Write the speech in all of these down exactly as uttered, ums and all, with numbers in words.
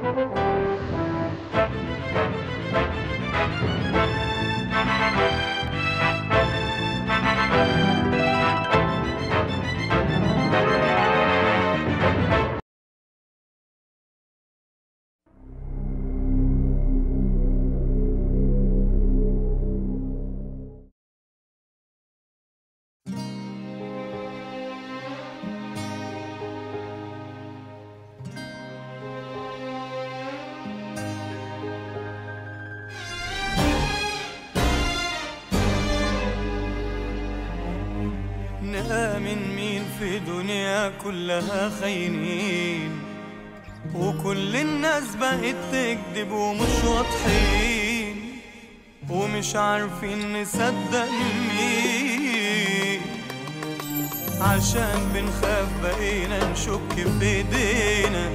نآمن مين في دنيا كلها خاينين، وكل الناس بقت تكذب ومش واضحين، ومش عارفين نصدق مين، عشان بنخاف بقينا نشك في ايدينا،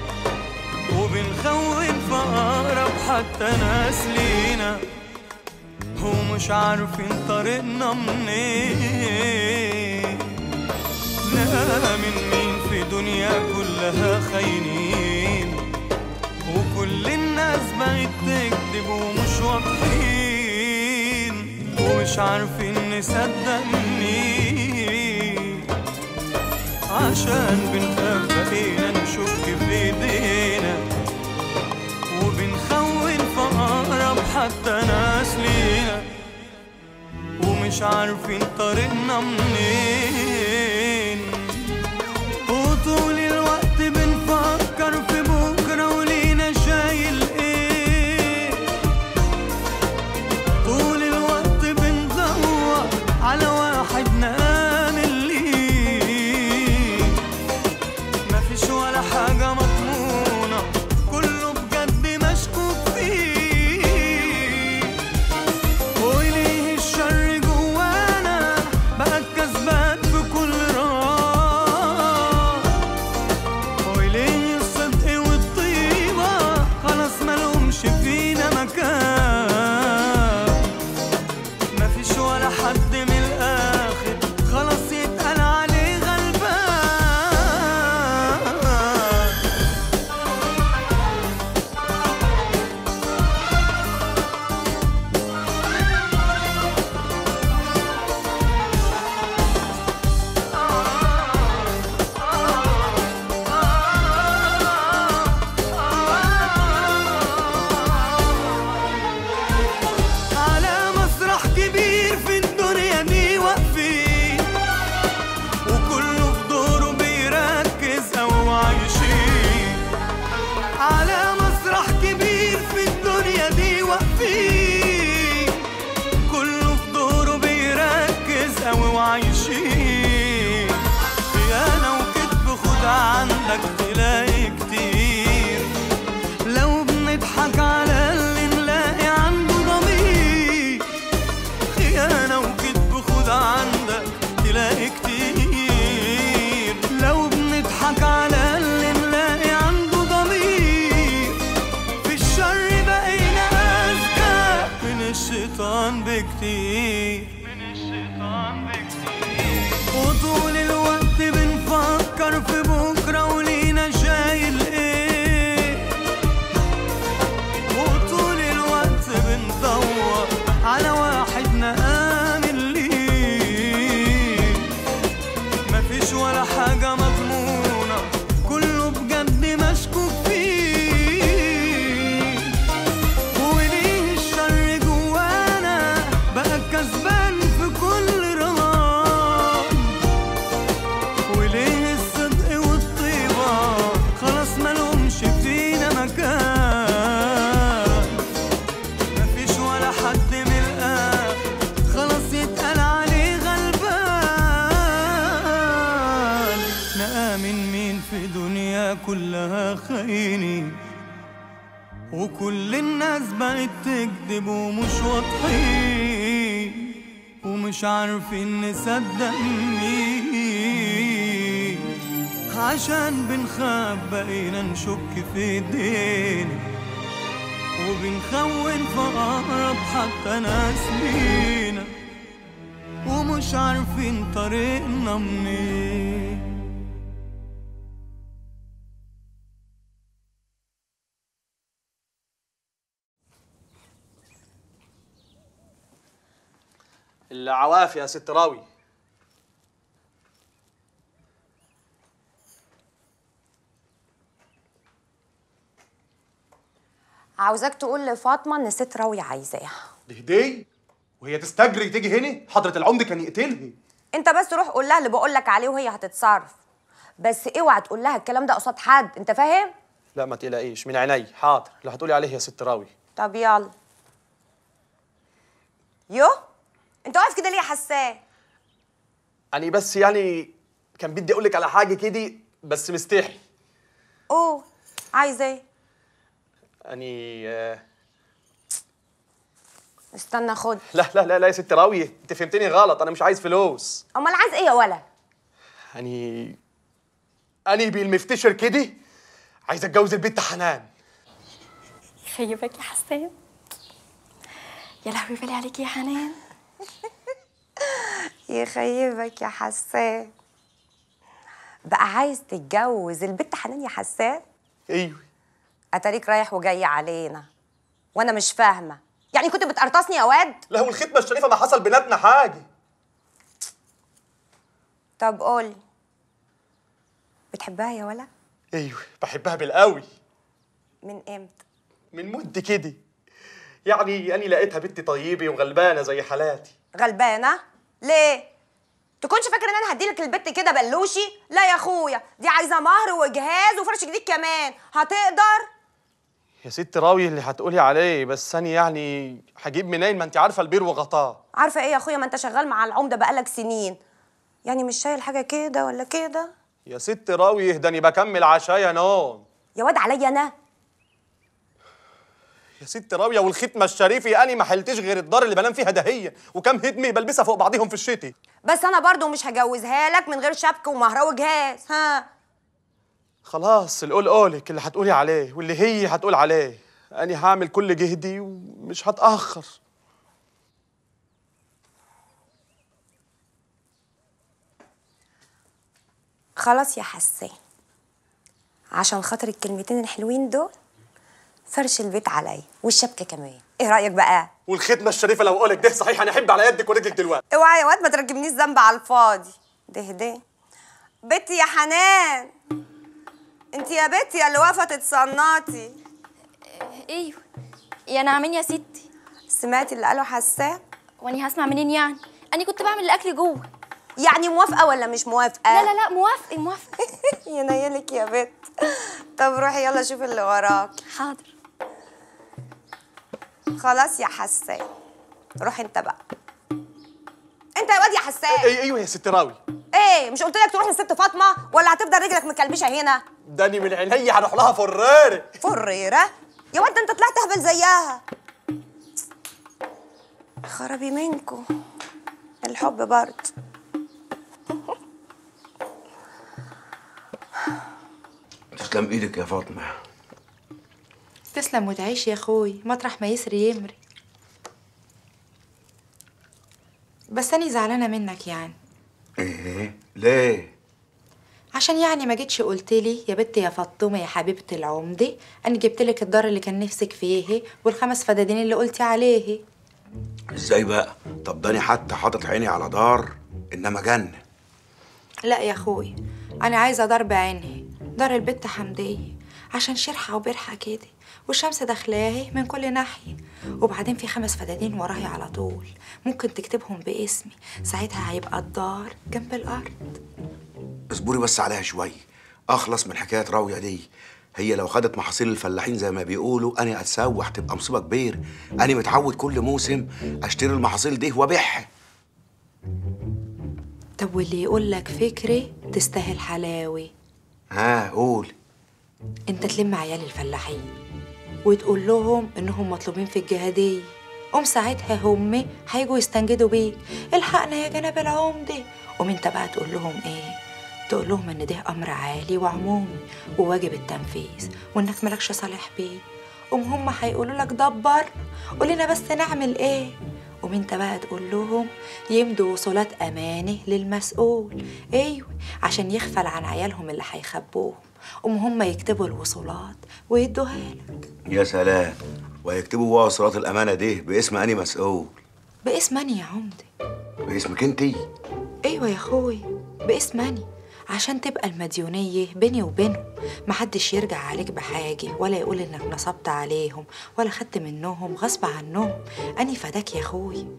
وبنخون في أقرب حتى ناس لينا، ومش عارفين طريقنا منين. نآمن مين في دنيا كلها خاينين، وكل الناس بقت تكذب ومش واضحين، ومش عارفين نصدق مين، عشان بنخاف بقينا نشك في ايدينا، وبنخون في أقرب حتى ناس لينا، ومش عارفين طريقنا منين. وطول الوقت بنفكر في بكرة ولينا شايل ايه، طول الوقت بندور على واحد نآمن ليه، مفيش ولا حاجة مضمونة، كله بجد مشكوك فيه، وليه الشر جوانا بقى كسبان في كل راح، وليه الصدق والطيبة خلاص ملهمش فينا مكان، مفيش ولا حد من الآخر خلاص يتقال عليه غلبان. على مسرح كبير في الدنيا دي واقفين، وكله في دوره بيركز أو عايشين، على مسرح كبير في الدنيا دي واقفين، كله في دوره بيركز أو عايشين، خيانة وكذب خد عندك تلاقي كتير، لو بنضحك على اللي نلاقي عنده ضمير، خيانة وكذب خد عندك تلاقي كتير، لو بنضحك على اللي نلاقي عنده ضمير، في الشر بقينا أذكى من الشيطان بكتير، من الشيطان بكتير. وطول الوقت بنفكر في بكرة ولينا شايل ايه، وطول الوقت بندور على واحد نآمن ليه، مفيش ولا حاجة مضمونة، كله بجد مشكوك فيه، وليه الشر جوانا بقى كسبان في كل رمضان، وليه الصدق والطيبة خلاص ملهمش فينا مكان، مفيش ولا حد من الآخر خلاص يتقال عليه غلبان. نآمن مين في دنيا كلها خاينين، وكل الناس بقت تكذب ومش واضحين، ومش عارفين نصدق مين، عشان بنخاف بقينا نشك في ايدينا، وبنخون في أقرب حتى ناس لينا، ومش عارفين طريقنا منين. العوافي يا ست راوي. عاوزاك تقول لفاطمه ان ست راوي عايزاها. دي هديه وهي تستجري تيجي هنا؟ حضرة العمده كان يقتلها. انت بس روح قول لها اللي بقول لك عليه وهي هتتصرف، بس اوعى تقول لها الكلام ده قصاد حد، انت فاهم؟ لا ما تقلقيش، من عيني. حاضر، اللي هتقولي عليه يا ست راوي. طب يلا. يو انت واقف كده ليه يا حسان؟ يعني بس يعني كان بدي اقول لك على حاجه كده بس مستحي. اوه عايز ايه؟ اني آه... استنى خد. لا لا لا لا يا ست راوي، انت فهمتني غلط، انا مش عايز فلوس. امال عايز ايه يا ولا؟ اني اني بالمفتشر كده عايز اتجوز البت حنان. يخيبك يا حسان. يا لهوي بالي عليك يا حنان. يخيبك يا حسان. بقى عايز تتجوز البت حنان يا حسان؟ ايوه. اتاريك رايح وجاي علينا وانا مش فاهمه، يعني كنت بتقرطصني يا واد؟ لا والختمه الشريفه ما حصل بيناتنا حاجه. طب قولي بتحبها يا ولا؟ ايوه بحبها بالقوي. من امتى؟ من مده كده، يعني أنا لقيتها بنت طيبة وغلبانة زي حالاتي. غلبانة؟ ليه؟ تكونش فاكر ان انا هديلك البت كده بلوشي؟ لا يا اخويا، دي عايزة مهر وجهاز وفرش جديد كمان، هتقدر؟ يا ست راوي اللي هتقولي عليه، بس أنا يعني هجيب منين؟ ما أنت عارفة البير وغطاه. عارفة إيه يا اخويا؟ ما أنت شغال مع العمدة بقالك سنين، يعني مش شايل حاجة كده ولا كده؟ يا ست راوي اهداني بكمل عشايا نوم. يا واد عليا أنا؟ يا ست راوية والختمة الشريفة أنا ما حلتش غير الدار اللي بنام فيها دهيا وكم هدمة بلبسها فوق بعضيهم في الشتي. بس أنا برضو مش هجوزها لك من غير شبكة ومهرة وجهاز، ها؟ خلاص القول قولك اللي هتقولي عليه واللي هي هتقول عليه، أنا هعمل كل جهدي ومش هتأخر. خلاص يا حسان، عشان خاطر الكلمتين الحلوين دول فرش البيت عليا والشبكه كمان، ايه رايك بقى؟ والختمه الشريفه لو قولك ده صحيح انا احب على يدك ورجلك دلوقتي. اوعى يا واد ما تركبنيش ذنب على الفاضي. ده ده بنتي يا حنان، انت يا بنتي يا اللي واقفه تتصنطي. ايوه يا نعمين يا ستي. سمعتي اللي قاله حسان؟ واني هسمع منين يعني؟ انا كنت بعمل الاكل جوه. يعني موافقه ولا مش موافقه؟ لا لا لا موافقه موافقه. ينيلك يا بنت. طب روحي يلا شوفي اللي وراك. حاضر. خلاص يا حسان، روح انت بقى. انت يا واد يا حسان. اي ايوه يا ست راوي. ايه مش قلت لك تروح للست فاطمه ولا هتفضل رجلك مكلبشه هنا؟ داني من عيني هروح لها فريره. فريره؟ يا واد انت طلعت اهبل زيها. خرابي منكو الحب برضه. تسلم ايدك يا فاطمه. تسلم وتعيش يا اخوي، مطرح ما يسري يمري. بس أنا زعلانة منك يعني. ايه؟ ليه؟ عشان يعني ما جيتش قلت لي يا بنتي يا فاطمة يا حبيبة العمدة أنا جبت لك الدار اللي كان نفسك فيه والخمس فدادين اللي قلتي عليه. ازاي بقى؟ طب داني حتى حاطط عيني على دار انما جنة. لا يا اخوي، أنا عايزة دار بعينها، دار البت حمدية، عشان شرحة وبرحة كده والشمس داخلاهي من كل ناحية، وبعدين في خمس فدادين وراهي على طول ممكن تكتبهم باسمي، ساعتها هيبقى الدار جنب الأرض. اصبري بس عليها شوية أخلص من حكاية راوية دي. هي لو خدت محاصيل الفلاحين زي ما بيقولوا أنا أتسوح تبقى مصيبة كبيرة. أنا متعود كل موسم أشتري المحاصيل دي وأبيعها. طب واللي يقول لك فكرة تستاهل حلاوة. ها قول. انت تلم عيال الفلاحين وتقول لهم انهم مطلوبين في الجهادية، قوم ساعتها هم هيجوا يستنجدوا بيك، الحقنا يا جناب العمدة. قوم انت بقى تقول لهم ايه؟ تقول لهم ان ده امر عالي وعمومي وواجب التنفيذ وانك مالكش صالح بيه. قوم هم هيقولوا لك دبر، قول لنا بس نعمل ايه. قوم انت بقى تقول لهم يمدوا وصولات امانه للمسؤول، ايوه عشان يغفل عن عيالهم اللي هيخبوهم. قوم هم يكتبوا الوصولات ويدوها لك. يا سلام، وهيكتبوا وصولات الامانه دي باسم اني مسؤول؟ باسم اني يا عمدة؟ باسمك انتي؟ ايوه يا اخوي، باسم أني، عشان تبقى المديونية بيني وبينهم، محدش يرجع عليك بحاجة ولا يقول انك نصبت عليهم ولا خدت منهم غصب عنهم. أني فداك يا اخوي.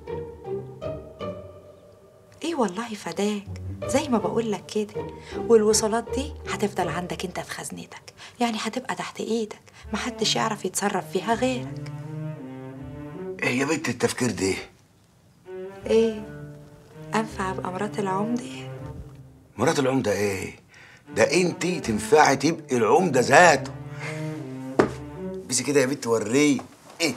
ايه والله فداك زي ما بقول لك كده. والوصولات دي هتفضل عندك انت في خزنتك، يعني هتبقى تحت ايدك، محدش يعرف يتصرف فيها غيرك. ايه يا بنت التفكير ده؟ ايه، انفع ابقى مرات العمدة؟ مرات العمدة ايه؟ ده انتي تنفعي تبقي العمدة ذاته. بس كده يا بنت وريه ايه؟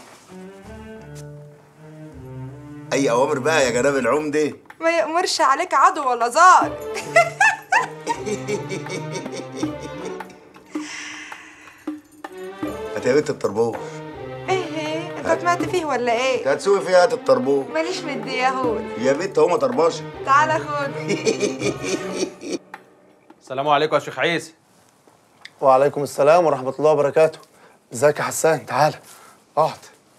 اي اوامر بقى يا جناب العمدة؟ ما يأمرش عليك عدو ولا ظالم. هات يا بنت الطربوش. ايه انت طمعت فيه ولا ايه؟ هتسوي فيها هات الطربوش. ماليش مدي يا هود. يا بنت هما طرباشة. تعالى خد. السلام عليكم يا شيخ عيسى. وعليكم السلام ورحمة الله وبركاته. ازيك يا حسان؟ تعالى اقعد.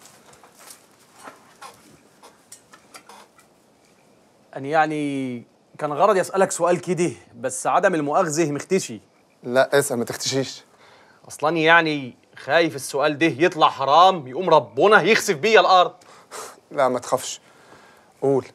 أنا يعني كان غرضي أسألك سؤال كده، بس عدم المؤاخذة مختشي. لا اسأل ما تختشيش. أصلاً يعني خايف السؤال ده يطلع حرام يقوم ربنا يخسف بيا الأرض. لا ما تخافش، قول.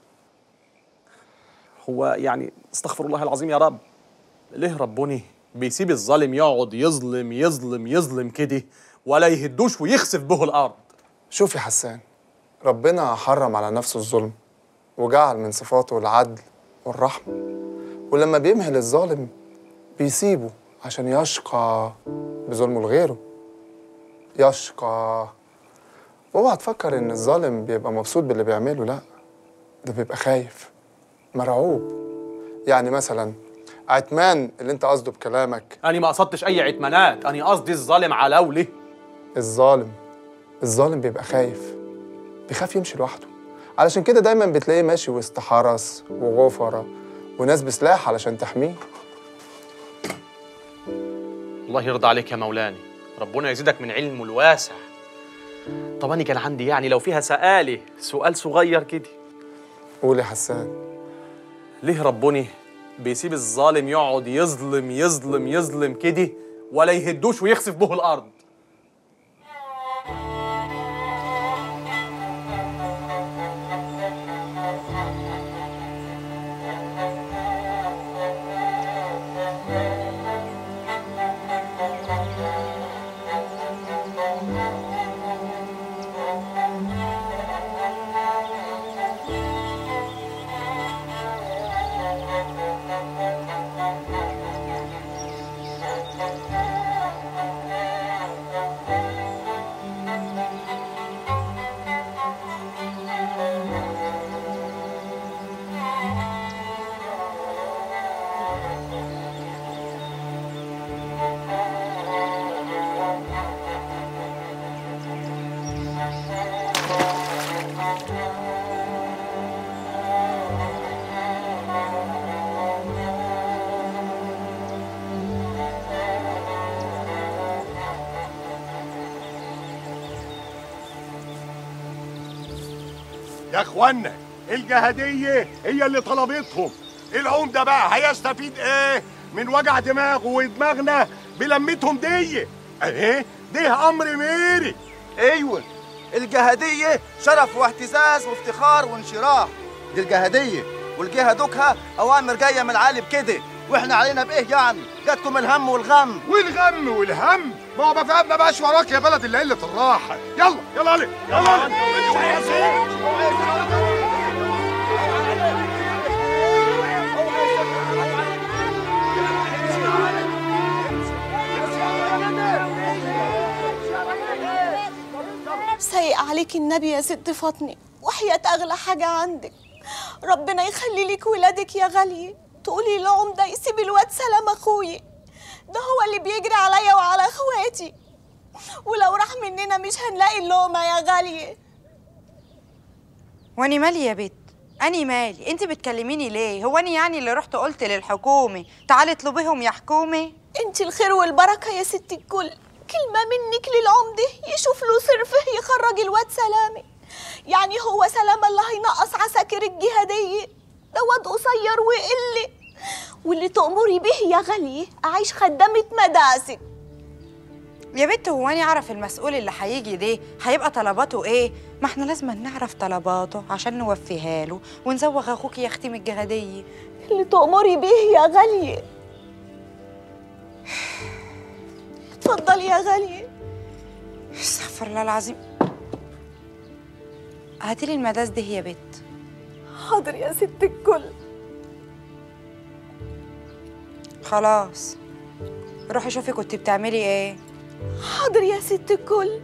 هو يعني استغفر الله العظيم يا رب، ليه ربنا بيسيب الظالم يقعد يظلم يظلم يظلم كده ولا يهدوش ويخسف به الأرض؟ شوف يا حسان، ربنا حرم على نفسه الظلم وجعل من صفاته العدل والرحمة، ولما بيمهل الظالم بيسيبه عشان يشقى بظلمه لغيره. يشقى. واوعى تفكر ان الظالم بيبقى مبسوط باللي بيعمله، لا، ده بيبقى خايف مرعوب. يعني مثلا عتمان اللي انت قصده بكلامك. أنا ما قصدتش أي عتمانات، أنا قصدي الظالم علاولي. الظالم الظالم بيبقى خايف، بيخاف يمشي لوحده، علشان كده دايما بتلاقيه ماشي وسط حرس وغفرة وناس بسلاح علشان تحميه. الله يرضى عليك يا مولاني، ربنا يزيدك من علمه الواسع. طب أنا كان عندي يعني لو فيها سؤالي سؤال صغير كده. قول يا حسان. ليه ربنا بيسيب الظالم يقعد يظلم يظلم يظلم كده ولا يهدوش ويخسف به الأرض؟ يا اخوانا الجهادية هي اللي طلبتهم، العمدة بقى هيستفيد ايه من وجع دماغه ودماغنا بلمتهم دي؟ اهي ده امر ميري. ايوه، الجهادية شرف واعتزاز وافتخار وانشراح. دي الجهادية والجهة دوكها اوامر جاية من العالي بكده، واحنا علينا بايه يعني؟ جاتكم الهم والغم. والغم والهم ما هو ما بقاش وراك يا بلد الا قلة الراحة. يلا يلا علي يلا علي. سايق عليك النبي يا ست فاطمه، وحياة اغلى حاجه عندك ربنا يخلي لك ولادك يا غاليه، تقولي للعمده يسيب الواد سلام اخويا، ده هو اللي بيجري عليا وعلى اخواتي، ولو راح مننا مش هنلاقي اللقمه يا غاليه. واني مالي يا بت؟ اني مالي؟ انت بتكلميني ليه؟ هو اني يعني اللي رحت قلت للحكومه تعالي اطلبيهم يا حكومه؟ انت الخير والبركه يا ست الكل، كلمه منك للعمده يشوف له صرفه يخرج الواد سلامه، يعني هو سلام الله هينقص عساكر الجهادية؟ ده واد قصير وقلة، واللي تأمري به يا غالية أعيش خدامة مداسك. يا بنت هو أنا أعرف المسؤول اللي هيجي ده هيبقى طلباته إيه؟ ما إحنا لازم نعرف طلباته عشان نوفيها له ونزوغ أخوك يا أختي من الجهادية. اللي تأمري به يا غالية. اتفضلي يا غالية. استغفر الله العظيم. هاتيلي المداس دي يا بت. حاضر يا ست الكل. خلاص روحي شوفي كنت بتعملي ايه. حاضر يا ست الكل.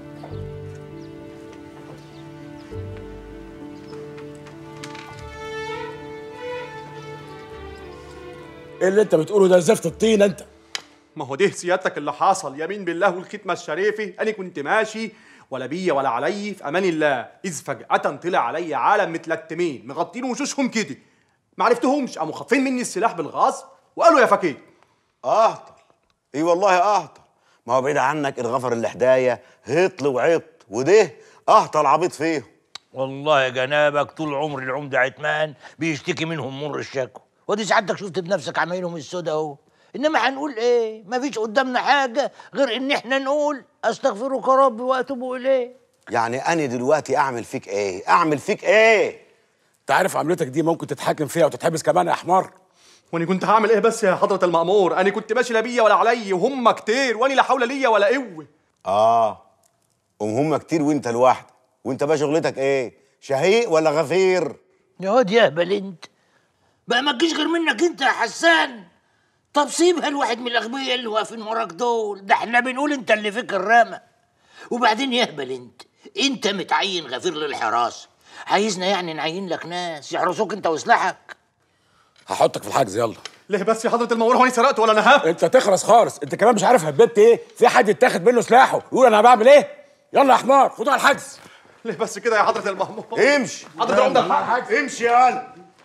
ايه اللي انت بتقوله ده؟ زفت الطين انت. ما هو ده سيادتك اللي حصل، يمين بالله والختمه الشريفه، انا كنت ماشي ولا بيا ولا علي في امان الله، اذ فجاه طلع علي عالم متلتمين مغطين وشوشهم كده، ما عرفتهمش، قاموا خاطفين مني السلاح بالغصب وقالوا يا فكيك. اهطل. اي والله اهطل. ما هو بعيد عنك الغفر اللي حدايه هطل وعبط، وده اهطل عبيط فيه. والله يا جنابك طول عمر العمده عتمان بيشتكي منهم مر الشكوى، ودي سعادتك شفت بنفسك عمايلهم السودا اهو. انما هنقول ايه؟ مفيش قدامنا حاجه غير ان احنا نقول استغفرك ربي واتوب اليه. يعني انا دلوقتي اعمل فيك ايه؟ اعمل فيك ايه؟ انت عارف عملتك دي ممكن تتحاكم فيها وتتحبس كمان يا حمار. وانا كنت هعمل ايه بس يا حضره المأمور؟ انا كنت ماشي لا بيا ولا علي وهم كتير، وانا لا حول ليا ولا قوه. اه وهم كتير وانت لوحدك، وانت بقى شغلتك ايه؟ شهيق ولا غفير؟ يا واد يا اهبل انت بقى، ما تجيش غير منك انت يا حسان. طب سيبها الواحد من الاغبياء اللي واقفين وراك دول، ده احنا بنقول انت اللي فيك الرامه. وبعدين يهبل انت انت متعين غفير للحراسه، عايزنا يعني نعين لك ناس يحرسوك انت وسلاحك؟ هحطك في الحجز يلا. ليه بس يا حضره المأمور؟ هو انا سرقت ولا انا هاب؟ انت تخرس خالص، انت كمان مش عارف هبت ايه؟ في حد يتاخد منه سلاحه يقول انا بعمل ايه؟ يلا يا حمار خدوه على الحجز. ليه بس كده يا حضره المأمور؟ امشي حضره العمده الحجز. امشي يا قلب.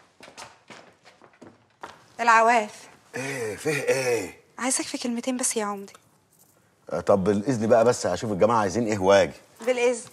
العواف. ايه فيه ايه؟ عايزك في كلمتين بس يا عمدي. آه طب بالاذن بقى، بس هشوف الجماعه عايزين ايه واجي. بالاذن.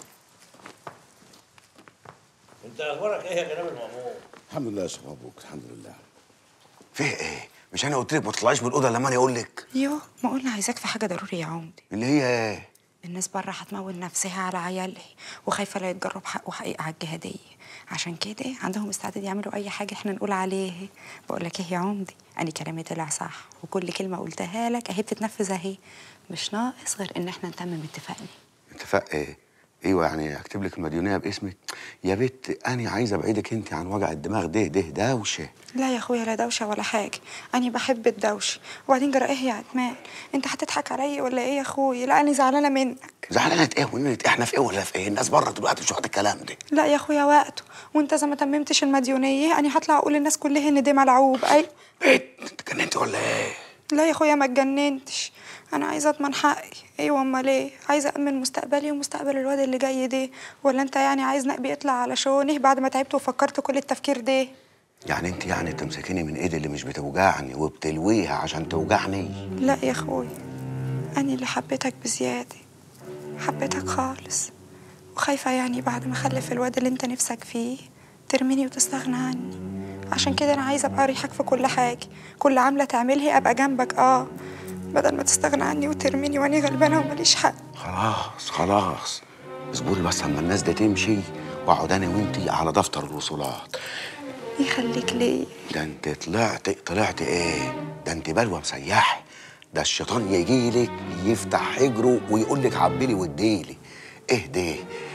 انت اخبارك ايه يا جناب المأمور؟ الحمد لله يا شيخ ابوك، الحمد لله. فيه ايه؟ مش انا قلت لك ما تطلعيش من الاوضه لما انا اقول لك؟ يوه ما قلنا عايزاك في حاجه ضروري يا عمدي. اللي هي ايه؟ الناس بره هتموت نفسها على عيالها وخايفه لا يتجرب حقه حقيقه على الجهاديه، عشان كده عندهم استعداد يعملوا اي حاجه احنا نقول عليه. بقول لك ايه يا عمدي، انا كلامي طلع صح وكل كلمه قلتها لك اهي بتتنفذ اهي، مش ناقص غير ان احنا نتمم اتفاقنا. اتفاق ايه؟ ايوه يعني اكتب لك المديونيه باسمك؟ يا بت انا عايزه ابعدك انت عن وجع الدماغ ده ده دوشه. لا يا اخويا لا دوشه ولا حاجه، انا بحب الدوشه. وبعدين جرى ايه يا عتمان؟ انت هتضحك عليا ولا ايه يا اخويا؟ لا انا زعلانه منك. زعلانه ايه ونيت؟ احنا في ايه ولا في ايه؟ الناس بره دلوقتي مش وقت الكلام ده. لا يا اخويا وقته، وانت اذا ما تممتش المديونيه انا هطلع اقول للناس كلها ان ده ملعوب. ايوه ايه انت اتجننتي ولا ايه؟ لا يا اخويا ما اتجننتش، انا عايزه اضمن حقي. ايوه امال ايه؟ عايزه امن مستقبلي ومستقبل الواد اللي جاي ده، ولا انت يعني عايز نقبي يطلع على شونه بعد ما تعبت وفكرت كل التفكير ده؟ يعني انت يعني تمسكيني من ايدي اللي مش بتوجعني وبتلويها عشان توجعني؟ لا يا اخويا انا اللي حبيتك بزياده، حبيتك خالص، وخايفه يعني بعد ما اخلف الواد اللي انت نفسك فيه ترميني وتستغنى عني. عشان كده انا عايزه ابقى اريحك في كل حاجه، كل عمله تعملها ابقى جنبك، اه بدل ما تستغنى عني وترميني وانا غلبانه وماليش حق. خلاص خلاص اصبري بس اما الناس دي تمشي واقعد انا وانتي على دفتر الوصولات. يخليك ليه؟ ده انت طلعت طلعت ايه؟ ده انت بلوه مسيحه. ده الشيطان يجي لك يفتح حجره ويقول لك عبيلي واديلي. ايه ده؟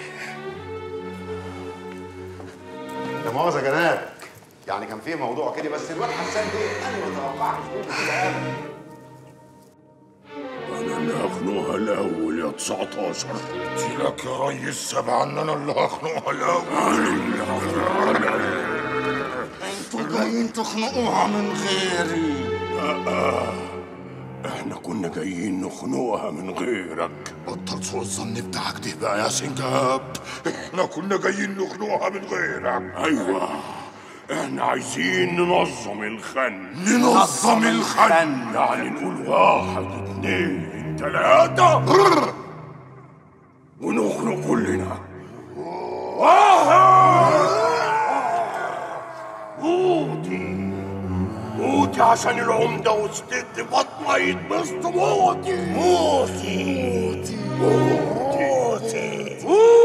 لا مؤاخذه يا جناب، يعني كان في موضوع كده بس الواد حسان ده انا ما توقعتش كده ابدا. انا اللي هخنقها الاول يا تسعتاشر. قلت لك يا ريس سبعه ان انا اللي هخنقها الاول. انا اللي هخنقها الاول. انتوا جايين تخنقوها من غيري. آه. احنا كنا جايين نخنقها من غيرك. بطل سوء الظن بتاعك ده بقى يا سنجاب. احنا كنا جايين نخنقها من غيرك. ايوه احنا عايزين ننظم الخن. ننظم الخن يعني نقول واحد اتنين تلاتة ونخنق كلنا. عشان العمدة والست فاطمة يتبسطوا موتي موتي موتي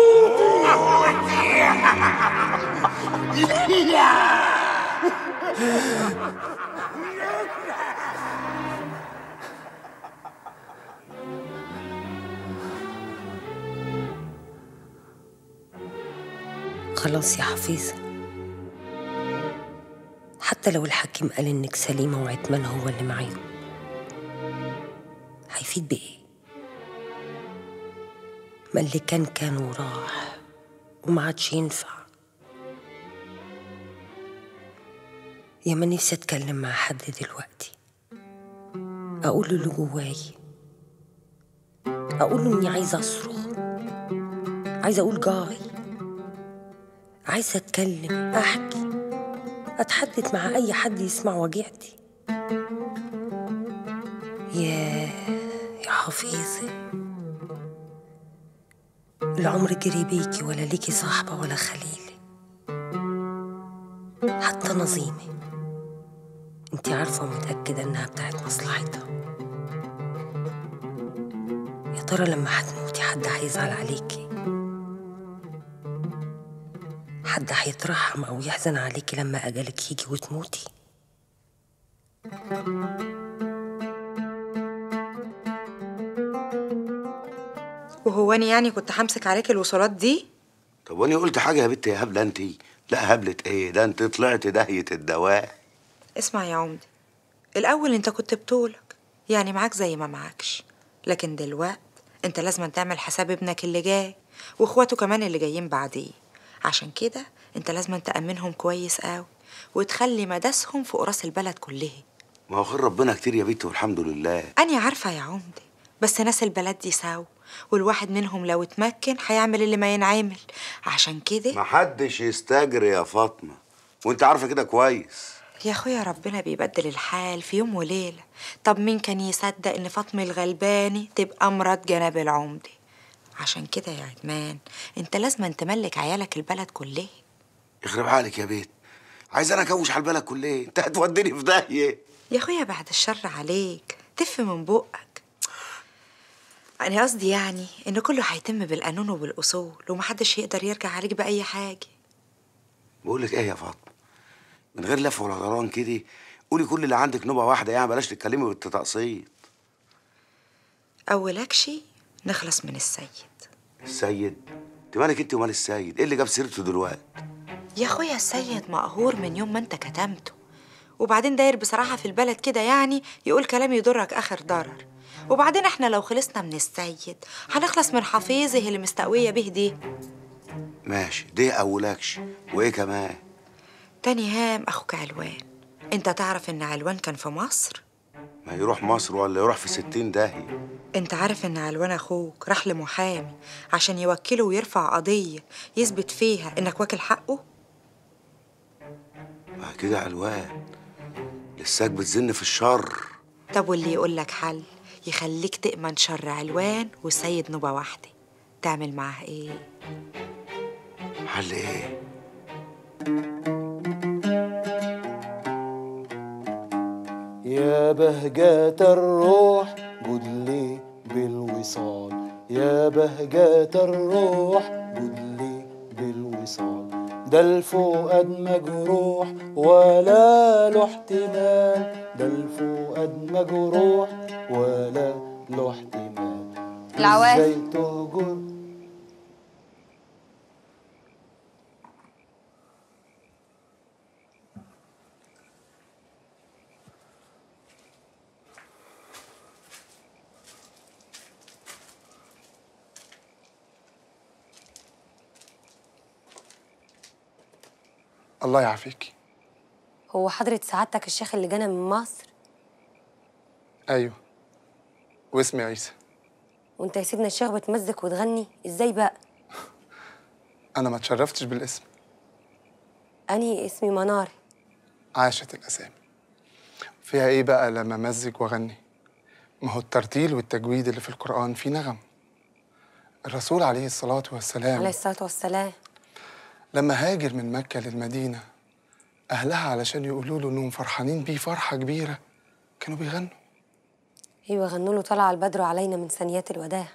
خلاص يا حفيظة، حتى لو الحكيم قال إنك سليمة وعتمان هو اللي معاهم، هيفيد بإيه؟ ما اللي كان كان وراح وما عادش ينفع. يا ما نفسي أتكلم مع حد دلوقتي، أقوله اللي جواي، أقوله إني عايزة أصرخ، عايزة أقول جاي، عايزة أتكلم، أحكي، أتحدث مع أي حد يسمع وجعتي. يا يا حفيظة، العمر جري بيكي ولا ليكي صاحبة ولا خليلة، حتى نظيمة انتي عارفة ومتأكدة إنها بتاعت مصلحتها. يا ترى لما هتموتي حد هيزعل عليكي؟ حد هيترحم أو يحزن عليكي لما أجلك يجي وتموتي؟ وهو أنا يعني كنت همسك عليك الوصولات دي؟ طب وأنا قلت حاجة يا بنت يا هبلة أنت؟ لا هبلة إيه؟ ده أنت طلعت داهية الدواء. اسمع يا عمدي، الأول أنت كنت بطولك، يعني معاك زي ما معاكش، لكن دلوقت أنت لازم تعمل حساب ابنك اللي جاي وإخواته كمان اللي جايين بعديه. عشان كده أنت لازم تأمنهم كويس قوي وتخلي مداسهم فوق راس البلد كلها. ما هو خير ربنا كتير يا بنت والحمد لله. أنا عارفة يا عمدي، بس ناس البلد دي ساو، والواحد منهم لو اتمكن هيعمل اللي ما ينعمل. عشان كده محدش يستجري يا فاطمة، وانت عارفة كده كويس. يا اخويا ربنا بيبدل الحال في يوم وليلة. طب مين كان يصدق ان فاطمة الغلباني تبقى مرات جناب العمدة؟ عشان كده يا عدمان انت لازم تملك عيالك البلد كلها. يخرب عليك يا بيت، عايز انا اكوش على البلد كلها؟ انت هتوديني في داهية. يا اخويا بعد الشر عليك، تف من بقك. انا قصدي يعني ان كله هيتم بالقانون وبالاصول، ومحدش يقدر يرجع عليك باي حاجة. بقول لك ايه يا فاطمة، من غير لف ولا دوران كده قولي كل اللي عندك نوبة واحدة، يعني بلاش تتكلمي بالتقسيط. اولك شي نخلص من السيد. السيد؟ انت مالك انت ومال السيد؟ ايه اللي جاب سيرته دلوقتي؟ يا اخويا السيد مقهور من يوم ما انت كتمته، وبعدين داير بصراحة في البلد كده، يعني يقول كلام يضرك اخر ضرر. وبعدين احنا لو خلصنا من السيد هنخلص من حفيظه اللي مستقوية به دي. ماشي، دي اولكش. وايه كمان؟ تاني هام اخوك علوان. انت تعرف ان علوان كان في مصر؟ ما يروح مصر ولا يروح في ستين داهية. انت عارف ان علوان اخوك راح لمحامي عشان يوكله ويرفع قضية يثبت فيها انك واكل حقه؟ ما كده علوان لساك بتزن في الشر. طب واللي يقول لك حل يخليك تأمن شر علوان والسيد نوبة واحدة، تعمل معاه ايه؟ حل ايه؟ يا بهجة الروح جدلي بالوصال، يا بهجة الروح جدلي بالوصال، ده الفؤاد مجروح ولا له احتمال، ده الفؤاد مجروح ولا له احتمال. العواف ازاي تهجر؟ الله يعافيكي. هو حضرة سعادتك الشيخ اللي جانا من مصر؟ ايوه، واسمي عيسى. وانت يا سيدنا الشيخ بتمزك وتغني ازاي بقى؟ انا ما اتشرفتش بالاسم. اني اسمي منار. عاشت الاسامي. فيها ايه بقى لما امزج واغني؟ ما هو الترتيل والتجويد اللي في القرآن فيه نغم. الرسول عليه الصلاة والسلام عليه الصلاة والسلام لما هاجر من مكة للمدينة أهلها علشان يقولوا له إنهم فرحانين بيه فرحة كبيرة كانوا بيغنوا. ايوه غنوا له طلع البدر علينا من ثنيات الوداع.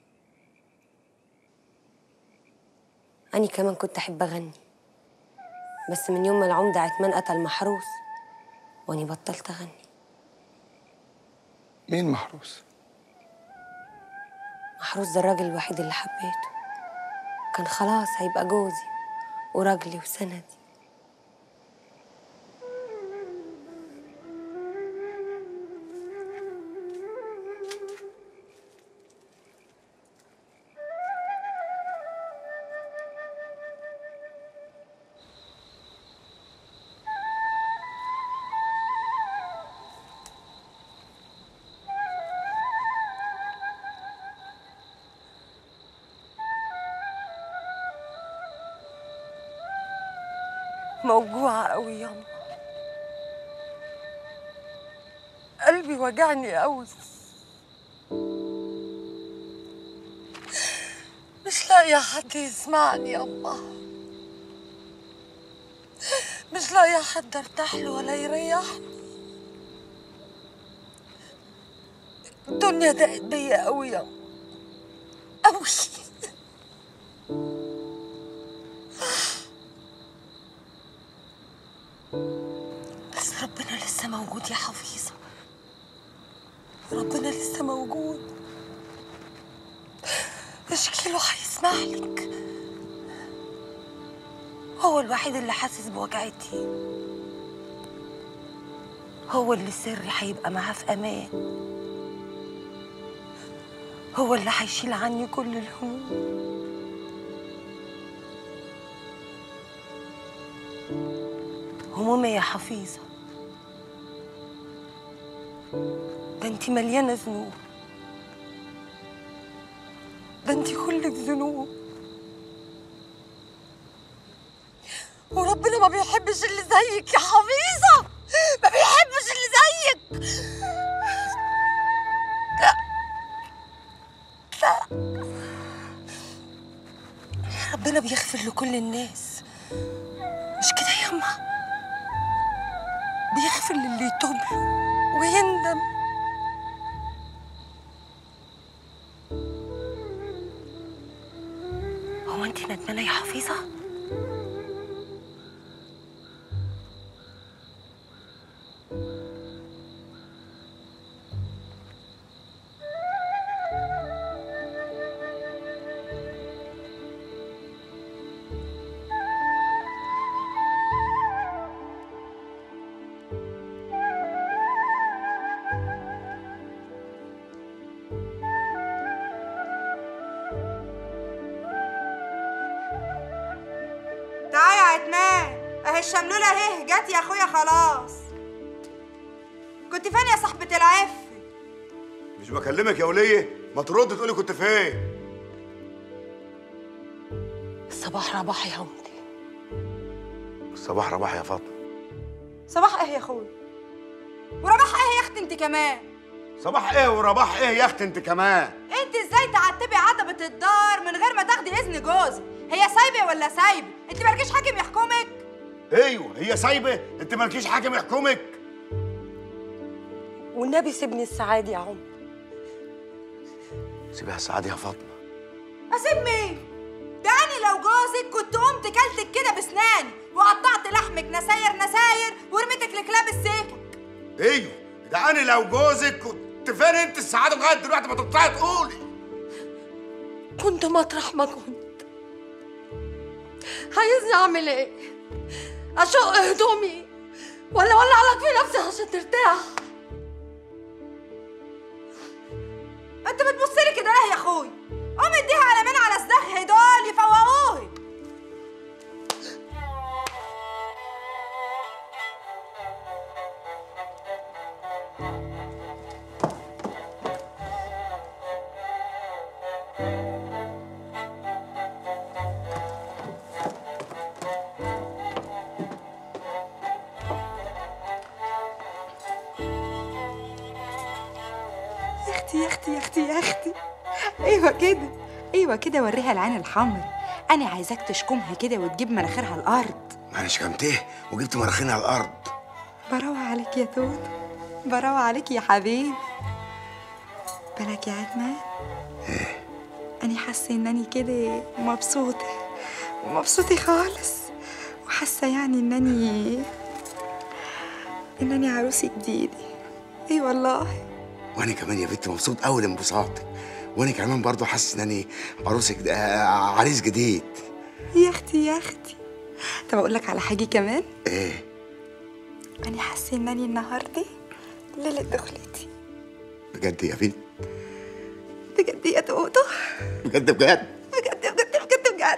أنا كمان كنت أحب أغني، بس من يوم ما العمدة عتمان قتل محروس وأني بطلت أغني. مين محروس؟ محروس ده الراجل الوحيد اللي حبيته، كان خلاص هيبقى جوزي وراجلي وسندي. موجوعة قوي ياما، قلبي وجعني قوي، مش لاقية حد يسمعني ياما، مش لاقية حد ارتاح له ولا يريحني. الدنيا ضاقت بيا قوي ياما قوي. بس ربنا لسه موجود يا حفيظة، ربنا لسه موجود، اشكي له هيسمعلك، هو الوحيد اللي حاسس بوجعتي، هو اللي سري هيبقى معاه في امان، هو اللي هيشيل عني كل الهموم. همومي يا حفيظة، ده انتي مليانة ذنوب، ده انتي كلك ذنوب، وربنا ما بيحبش اللي زيك يا حفيظة، ما بيحبش اللي زيك. لا لا، ربنا بيغفر لكل الناس، مش كده ياما؟ بيغفر للي يتوب له ويندم. هو انتي ندمانة يا حفيظة؟ تعالى يا عتمان، اهي الشملولة اهي جت يا اخويا خلاص. كنت فين يا صاحبة العف؟ مش بكلمك يا وليه، ما ترد تقولي كنت فين. الصباح رباح يا عمدي. الصباح رباح يا فاطمه. صباح ايه يا اخويا؟ ورباح ايه يا اختي انت كمان؟ صباح ايه ورباح ايه يا اختي انت كمان؟ انت ازاي تعتبي عتبة الدار من غير ما تاخدي اذن جوزك؟ هي سايبه ولا سايبه؟ انت مالكيش حاكم يحكمك؟ ايوه هي سايبه، انت مالكيش حاكم يحكمك. والنبي سيبني السعادة يا عم. سيبها السعادة يا فاطمه. اسيب مين؟ ده انا لو جوزك كنت قمت كلتك كده بسناني وقطعت لحمك نساير نساير ورميتك لكلاب السكك. ايوه ده انا لو جوزك كنت فين انت السعاده لغايه دلوقتي ما تطلعي تقولي. كنت مطرح ما كنت. عايزني اعمل ايه؟ اشق هدومي ولا ولع لك في نفسي عشان ترتاح؟ انت بتبصلي كده ليه يا اخوي؟ قوم اديها على مين على الزخ دول يفوقوهي. يا اختي يا اختي يا اختي، ايوه كده ايوه كده، وريها العين الحمر. انا عايزاك تشكمها كده وتجيب مناخيرها الارض. انا شكمته وجبت مراخيني على الارض. براوة عليك يا توتو، براوة عليك يا حبيبي. بالك يا عتمان؟ ايه؟ أنا حاسة إنني كده مبسوطة مبسوطة خالص، وحاسة يعني إنني إنني عروسة جديدة. إي والله. وانا كمان يا بنتي مبسوط قوي لانبساطك، وانا كمان برضو حاسس انني عروسك جد- آه، عريس جديد. يا أختي يا أختي، طب أقول لك على حاجة كمان؟ ايه؟ أنا حاسة إنني النهاردة ليلة دخلتي. بجد يا بنت؟ بجد يا توتو؟ بجد بجد؟ بجد بجد بجد بجد.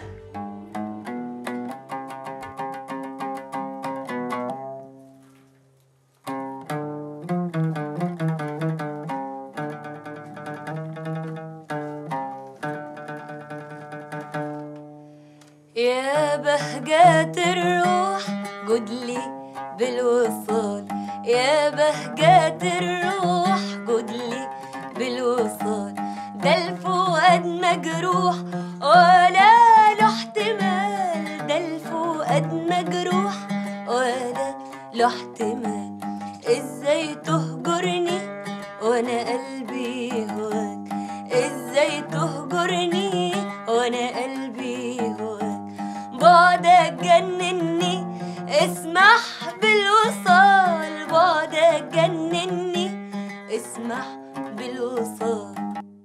يا بهجات الروح جدلي بالوصال، يا بهجات الروح جدلي بالوصال، ده الفؤاد مجروح ولا له احتمال، ده الفؤاد مجروح ولا له احتمال. ازاي تهجرني وانا قلبي هواك، ازاي تهجرني وانا قلبي هواك، بعدك جنني اسمح بالوصال، بعدك جنني اسمح بالوصال.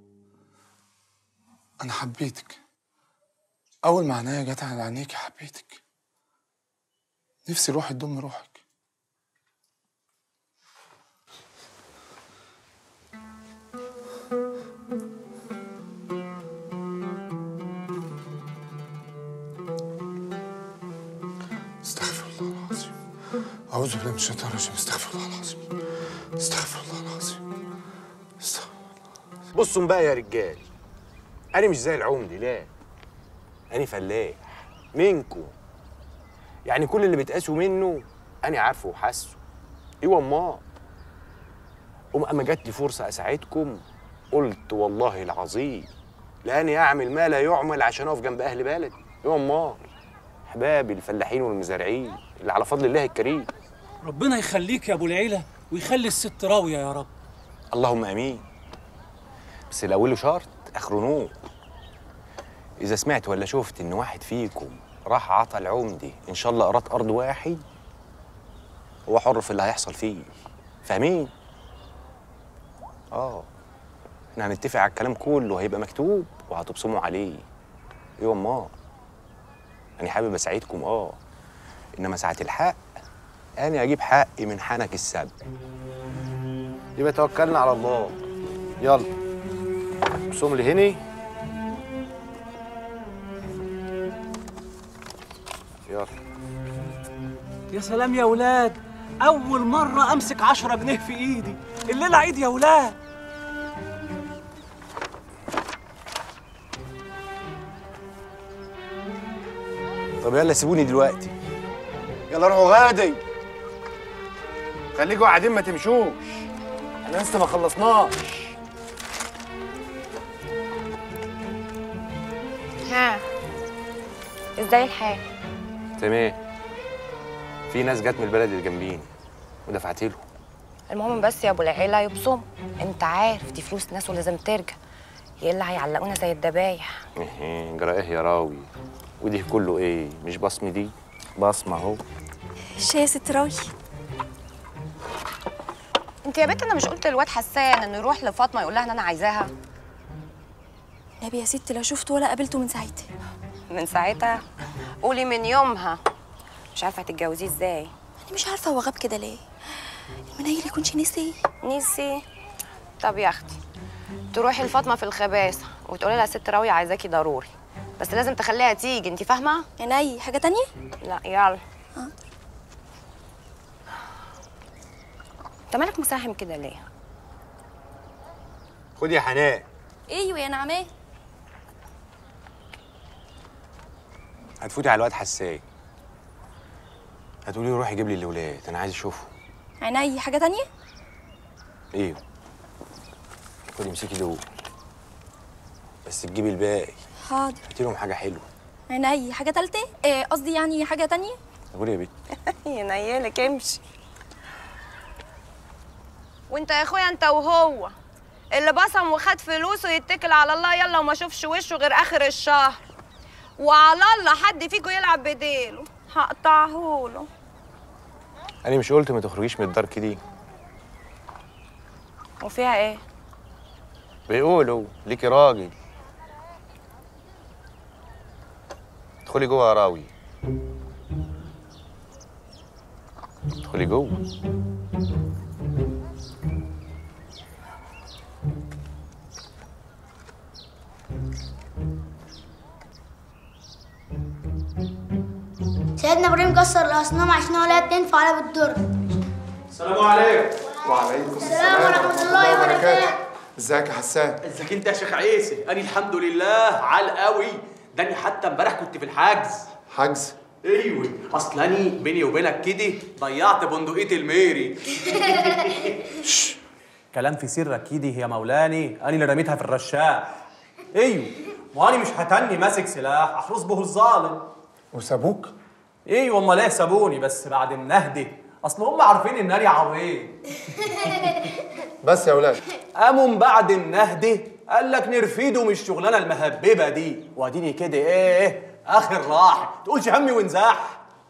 أنا حبيتك أول ما عينيا جت على عينيكي حبيتك، نفسي روحي تضم روحك. استغفر الله العظيم، أعوذ بالله من الشيطان الرجيم، استغفر الله العظيم، استغفر الله العظيم، استغفر. بصوا بقى يا رجال، أنا مش زي العمدي، لا أنا فلاح منكم، يعني كل اللي بتقاسوا منه أنا عارفه وحاسه. إيوه أمال. قوم أما جات لي فرصة أساعدكم قلت والله العظيم لأني أعمل ما لا يعمل عشان أقف جنب أهل بلدي. إيوه أمال. أحبابي الفلاحين والمزارعين اللي على فضل الله الكريم. ربنا يخليك يا أبو العيلة ويخلي الست راوية يا رب. اللهم امين. بس الاول شرط اخره نور. اذا سمعت ولا شفت ان واحد فيكم راح عطى العمدي ان شاء الله قرات ارض واحد، هو حر في اللي هيحصل فيه. فاهمين؟ اه احنا هنتفق على الكلام كله، هيبقى مكتوب وهتبصموا عليه. ايوه امال. انا حابب اساعدكم اه، انما ساعه الحق انا اجيب حقي من حنك السبع. يبقى توكلنا على الله. يلا ابصم لي هني. يلا. يا سلام يا ولاد، أول مرة أمسك عشرة جنيه في إيدي، الليلة عيد يا ولاد. طب يلا سيبوني دلوقتي. يلا روحوا غادي. خليكوا قاعدين ما تمشوش، احنا لسه ما خلصناش. ها ازاي الحال؟ تمام. في ناس جت من البلد اللي جنبينا ودفعت له. المهم بس يا ابو العيله يبصم، انت عارف دي فلوس ناس ولازم ترجع، يلا هيعلقونا زي الدبايح. ايه جرى ايه يا راوي؟ ودي كله ايه؟ مش بصمه دي؟ بصمه اهو. شاي يا ست راوي. انت يا بنت انا مش قلت للواد حسان انه يروح لفاطمه يقول لها ان انا عايزاها؟ نبي يا ست لا شفته ولا قابلته من ساعتها. من ساعتها؟ قولي من يومها. مش عارفه هتتجوزيه ازاي؟ انا مش عارفه هو غاب كده ليه، المنيل يكونش نسي. نسي؟ طب يا اختي تروحي لفاطمه في الخباثه وتقولي لها ست راويه عايزاكي ضروري، بس لازم تخليها تيجي، انت فاهمه؟ عيني. حاجه تانية؟ لا يلا. انت مالك مساهم كده ليه؟ خدي يا حنان. ايوه يا نعماه. هتفوتي على الواد حسان، هتقولي له روح يجيب لي الاولاد انا عايز اشوفه. عيني. حاجه تانية؟ ايوه. خدي امسكي دول بس تجيبي الباقي. حاضر. هاتي لهم حاجه حلوه. عيني. حاجه تالتة؟ إيه قصدي يعني حاجه تانية؟ قولي يا بنت. ينيلك امشي. وانت يا اخويا انت وهو اللي بصم وخد فلوسه يتكل على الله يلا وما شوفش وشه غير اخر الشهر، وعلى الله حد فيكم يلعب بديله هقطعهوله. انا مش قلت ما تخرجيش من الدار كده؟ وفيها ايه؟ بيقولوا ليكي راجل. ادخلي جوه يا راوي، ادخلي جوه. سيدنا ابراهيم كسر الاصنام عشان هو لا تنفع ولا بتضر. السلام عليكم. وعليكم السلام ورحمه الله وبركاته. ازيك يا حسان؟ ازيك انت يا شيخ عيسى؟ انا الحمد لله عال قوي. ده انا حتى امبارح كنت في الحجز. حجز؟ ايوه، اصل انا بيني وبينك كده ضيعت بندقيه الميري. كلام في سرك كده يا مولاني، انا اللي رميتها في الرشاح. ايوه، وانا مش هتني ماسك سلاح احرس به الظالم. وسابوك؟ ايوه، امال ايه سابوني؟ بس بعد النهده، اصل هم عارفين ان انا عويل. بس يا ولاد قاموا بعد النهده قال لك نرفيده من الشغلانه المهببه دي، واديني كده ايه اخر راحه، تقولش همي وانزاح.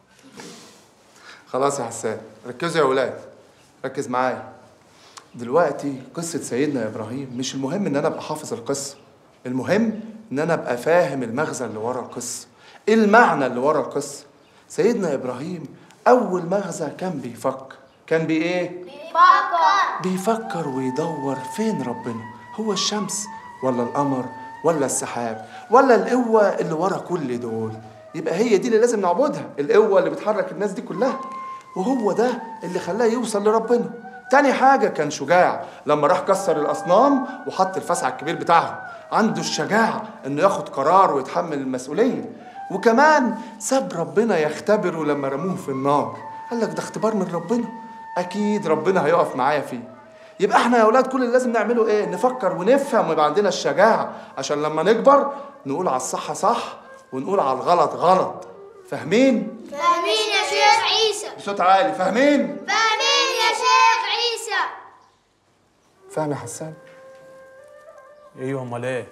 خلاص يا حسان، ركزوا يا ولاد، ركز معايا. دلوقتي قصة سيدنا إبراهيم مش المهم إن أنا أبقى حافظ القصة، المهم إن أنا أبقى فاهم المغزى اللي ورا القصة، إيه المعنى اللي ورا القصة. سيدنا إبراهيم أول مغزى كان بيفكر، كان بإيه؟ بيفكر بيفكر ويدور فين ربنا، هو الشمس ولا القمر ولا السحاب ولا القوة اللي ورا كل دول؟ يبقى هي دي اللي لازم نعبدها، القوة اللي بتحرك الناس دي كلها، وهو ده اللي خلاه يوصل لربنا. تاني حاجة كان شجاع، لما راح كسر الأصنام وحط الفسع الكبير بتاعهم، عنده الشجاعة إنه ياخد قرار ويتحمل المسؤولية. وكمان ساب ربنا يختبره لما رموه في النار، قال لك ده اختبار من ربنا، أكيد ربنا هيقف معايا فيه. يبقى احنا يا أولاد كل اللي لازم نعمله إيه؟ نفكر ونفهم ويبقى عندنا الشجاعة عشان لما نكبر نقول على الصح صح ونقول على الغلط غلط. فاهمين؟ فاهمين يا شيخ عيسى. بصوت عالي، فاهمين؟ فاهمين يا شيخ عيسى. فاهم يا حسان؟ ايوه، امال ايه؟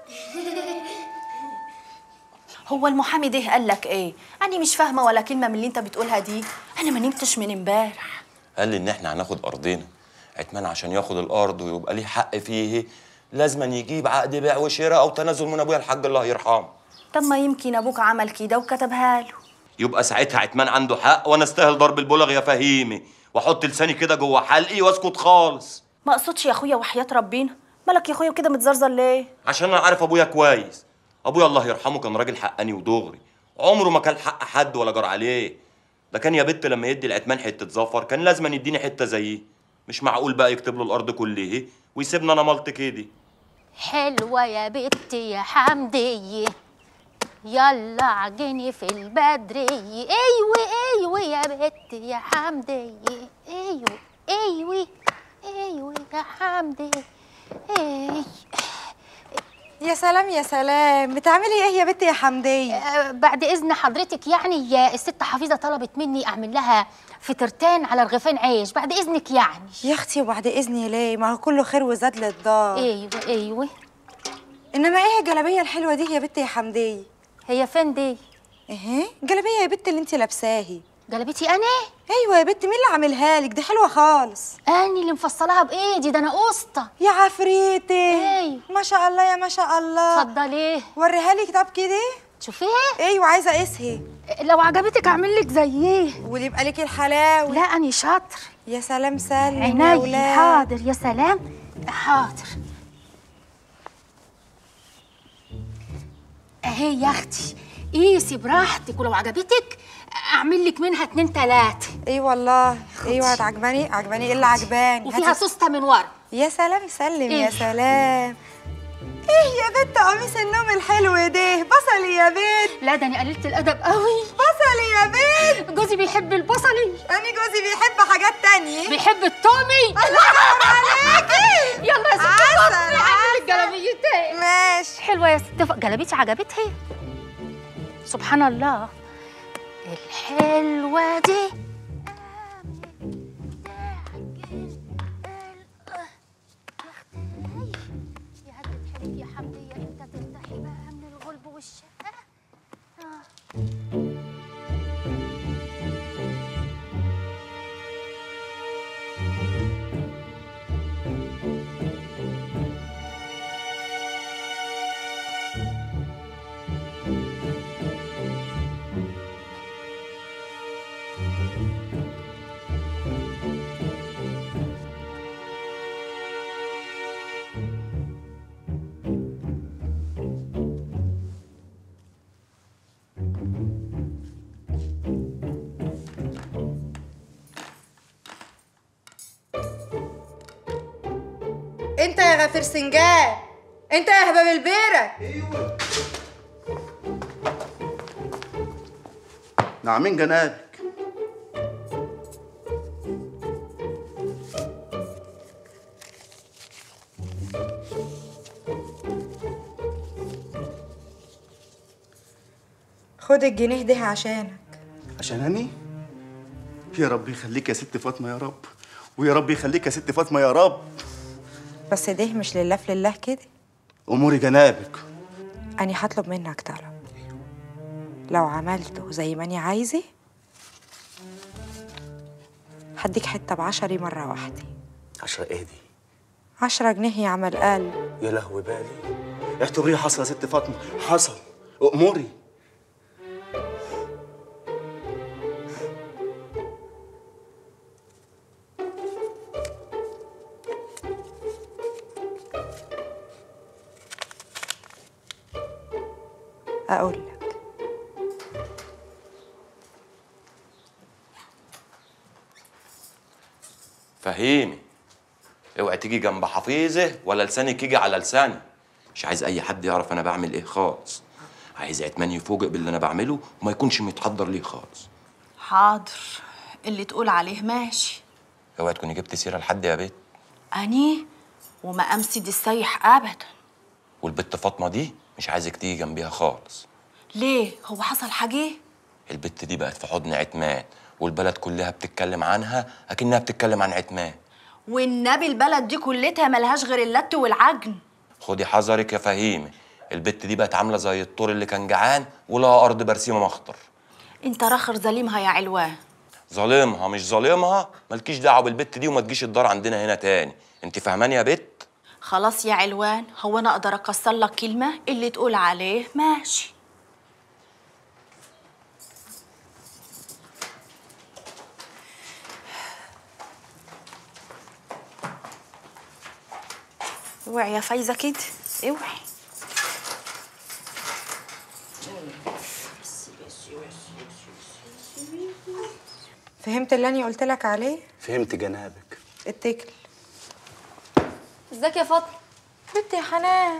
هو المحامي ده قال لك ايه؟ انا مش فاهمه ولا كلمه من اللي انت بتقولها دي، انا ما نمتش من امبارح. قال لي ان احنا هناخد ارضنا، عتمان عشان ياخد الارض ويبقى ليه حق فيه لازم يجيب عقد بيع وشراء او تنازل من ابويا الحاج الله يرحمه. طب ما يمكن ابوك عمل كده وكتبها له، يبقى ساعتها عتمان عنده حق وانا استاهل ضرب البلغ يا فهيمي، واحط لساني كده جوه حلقي واسكت خالص. ما اقصدش يا اخويا وحياة ربنا. مالك يا اخويا كده متزرزر ليه؟ عشان انا عارف ابويا كويس، ابويا الله يرحمه كان راجل حقاني ودغري، عمره ما كان حق حد ولا جار عليه. ده كان يا بت لما يدي العتمان حته ظفر كان لازم يديني حته زيه، مش معقول بقى يكتب له الارض كلها ويسيبنا انا ملط كده. حلوه يا بنتي يا حمديه، يلا عجني في البدريه. ايوه ايوه يا بنتي يا حمديه، ايوه ايوه ايوه يا حمديه. ايه يا سلام يا سلام، بتعملي ايه يا بنتي يا حمديه؟ أه بعد اذن حضرتك، يعني يا الست حفيظه طلبت مني اعمل لها فطيرتين على رغيفين عيش، بعد اذنك يعني. يا اختي وبعد اذني ليه؟ ما هو كله خير وزاد للدار. ايوه ايوه. انما ايه الجلابيه الحلوه دي يا بنتي يا حمديه؟ هي فين دي؟ اهي جلابيه يا بنتي اللي انت لابساهي. جلابيتي انا؟ ايوه يا بنتي، مين اللي عاملها لك؟ دي حلوه خالص. انا اللي مفصلاها بايدي، ده انا قسطه يا عفريتي. ايوه ما شاء الله يا ما شاء الله. اتفضلي وريها لي كتاب كده شوفيها. ايوه عايزه اقيسها. لو عجبتك اعمل لك زيه واللي يبقى لك الحلاوه. لا اني شاطر. يا سلام سلم عيني. يا ولاد. حاضر يا سلام حاضر. اهي يا اختي قيسي براحتك، ولو عجبتك اعمل لك منها اتنين تلاته. اي والله. ايوه عجباني عجباني. ايه اللي عجباني؟ وفيها سوسته من ورا. يا سلام سلم. إيه؟ يا سلام. ايه يا بنت قميص النوم الحلو ده؟ بصلي يا بنت. لا ده انا قللت الادب قوي. بصلي يا بنت. جوزي بيحب البصلي. انا جوزي بيحب حاجات تانية. بيحب التومي. الله عليكي. يلا يا ست فاطمه اعمل لك جلابيتين. ماشي. حلوه يا ست. جلابيتي عجبتها؟ سبحان الله. الحلوة دي يا حمدية انت ترتاحي بقى من الغلب والشقة. انت يا غفير سنجان، انت يا هباب البيرة. ايوه نعمين جنابك. خد الجنيه ده عشانك. عشانني؟ يا رب يخليك يا ست فاطمه يا رب، ويا رب يخليك يا ست فاطمه يا رب. بس ده مش لله في لله كده. اموري جنابك. أنا هطلب منك طلب، لو عملته زي ما أنا عايزة هديك حتة بعشري مرة واحدة. عشرة ايه دي؟ عشرة جنيه يا عمل قلب. يا لهوي بالي، اعتبريه حصل يا ست فاطمه، حصل. اموري. أقول لك فهيمي، اوعي تيجي جنب حفيظه ولا لسانك يجي على لساني. مش عايز اي حد يعرف انا بعمل ايه خالص. عايز عتمان يفوجئ باللي انا بعمله وما يكونش متحضر ليه خالص. حاضر، اللي تقول عليه ماشي. اوعي تكوني جبت سيره لحد يا بيت. أني وما أمسد السيح أبدا. والبت فاطمه دي مش عايزك تيجي جنبيها خالص. ليه؟ هو حصل حاجة؟ البت دي بقت في حضن عتمان، والبلد كلها بتتكلم عنها اكنها بتتكلم عن عتمان. والنبي البلد دي كلتها ملهاش غير اللت والعجن. خدي حذرك يا فهيمه، البت دي بقت عامله زي الطور اللي كان جعان ولها ارض برسيمه مخطر. انت راخر ظالمها يا علوان. ظالمها مش ظالمها، مالكيش دعوه بالبت دي وما تجيش الدار عندنا هنا تاني. انت فاهماني يا بت؟ خلاص يا علوان، هو انا اقدر اكسر لك كلمه؟ اللي تقول عليه ماشي. اوعي يا فايزه كده، اوعي. فهمت اللي أنا قلت لك عليه؟ فهمت جنابك. اتكل. ازيك يا فاطمه؟ بنتي يا حنان،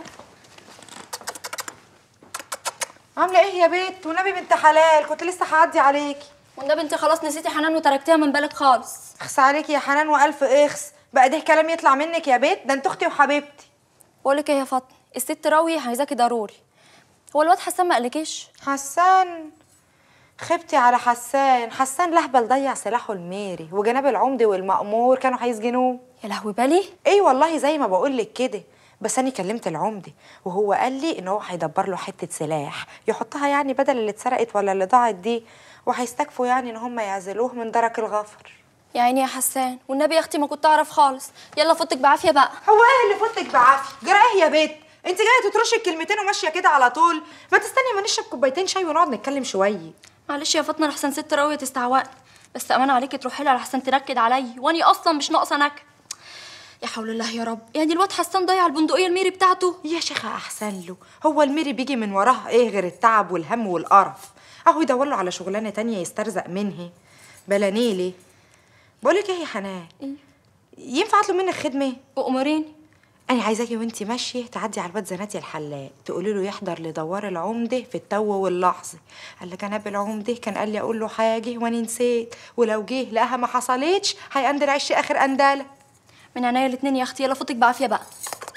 عامله ايه يا بنت؟ ونبي بنت حلال، كنت لسه هعدي عليكي. والنبي انت خلاص نسيتي حنان وتركتيها من بالك خالص. اخس عليكي يا حنان والف اخس، بقى ده كلام يطلع منك يا بنت؟ ده انت اختي وحبيبتي. بقول لك ايه يا فاطمه، الست راويه عايزاكي ضروري. هو الواد حسان ما قالكيش؟ حسان؟ خبتي على حسان، حسان لهبل ضيع سلاحه الميري، وجناب العمدة والمأمور كانوا هيسجنوه. يا لهوي بالي. ايه والله زي ما بقول لك كده، بس انا كلمت العمدة وهو قال لي ان هو هيدبر له حتة سلاح يحطها يعني بدل اللي اتسرقت ولا اللي ضاعت دي، وهيستكفوا يعني ان هم يعزلوه من درك الغفر. يا عيني يا حسان، والنبي يا اختي ما كنت اعرف خالص. يلا فوتك بعافيه بقى. هو ايه اللي فوتك بعافيه؟ جرى ايه يا بنت؟ انت جايه تترشي الكلمتين وماشيه كده على طول؟ ما تستني ما نشرب كوبايتين شاي ونقعد نتكلم شويه. معلش يا فاطمه، لحسن ست راويه تستعوقني، بس امان عليكي تروحي لها لحسن تنكد عليا، واني اصلا مش ناقصه نكد. يا حول الله يا رب، يعني الواد حسان ضيع البندقيه الميري بتاعته؟ يا شيخه احسن له، هو الميري بيجي من وراه ايه غير التعب والهم والقرف؟ اهو يدور له على شغلانه تانية يسترزق منها بلا نيلي. بقول لك ايه يا حنان؟ ايه؟ ينفع اطلب منك خدمه؟ وامريني. انا عايزاكي وانتي ماشيه تعدي على الواد زناتي الحلاق، تقولي له يحضر لدوار العمده في التو واللحظه. قال لك جناب العمده كان قال لي اقول له حاجه وانا نسيت، ولو جه لقاها ما حصلتش هيقندر عش اخر قنداله. من عينيا الاتنين يا اختي، يلا فوتك بعافيه بقى.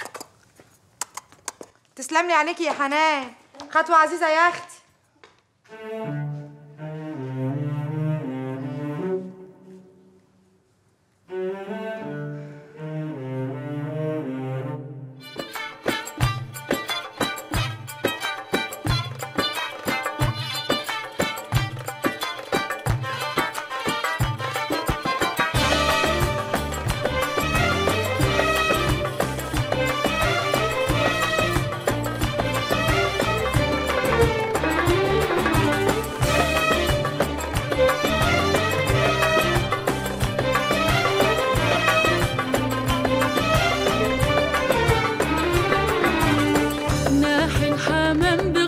تسلم لي عليكي يا حنان، خطوه عزيزه يا اختي. حمام